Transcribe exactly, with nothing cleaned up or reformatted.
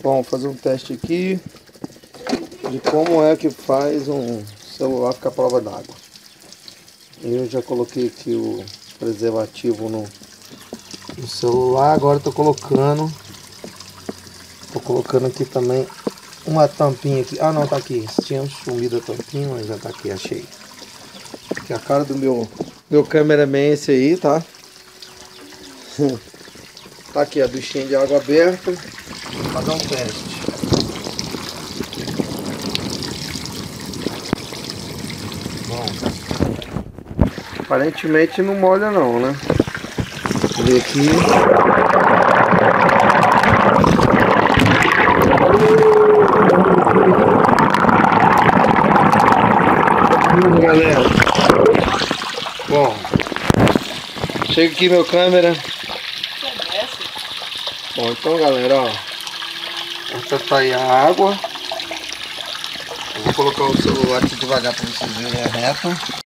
Bom, vou fazer um teste aqui de como é que faz um celular ficar à prova d'água. Eu já coloquei aqui o preservativo no, no celular, agora estou colocando, tô colocando aqui também uma tampinha aqui. Ah não, tá aqui, tinha sumido a tampinha, mas já tá aqui, achei. Aqui a cara do meu, meu cameraman é esse aí, tá? Tá aqui a duchinha de água aberta. Vou fazer um teste. Bom, aparentemente não molha não, né? Vou ver aqui. Hum, galera. Bom, chega aqui meu câmera. Bom, então galera, ó, essa tá aí a água. Eu vou colocar o celular aqui devagar para vocês verem a reta.